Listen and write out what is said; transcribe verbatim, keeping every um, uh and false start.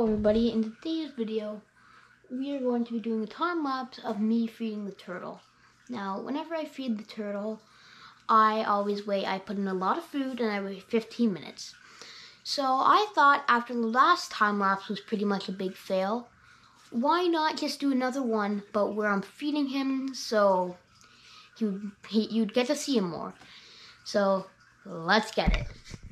everybody, in today's video we are going to be doing a time lapse of me feeding the turtle. Now whenever I feed the turtle, I always wait. I put in a lot of food and I wait fifteen minutes. So I thought after the last time lapse was pretty much a big fail, why not just do another one but where I'm feeding him so he, he, you'd get to see him more. So let's get it.